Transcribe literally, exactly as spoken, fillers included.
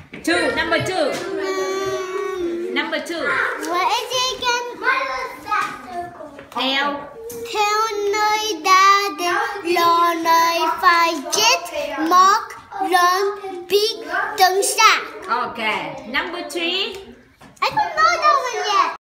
Two, number two. Number two. What is it again? Theo. Theo nơi đa đến lò nơi phải chết mọc lớn biết từng xa. Okay. Number three. I don't know that one yet.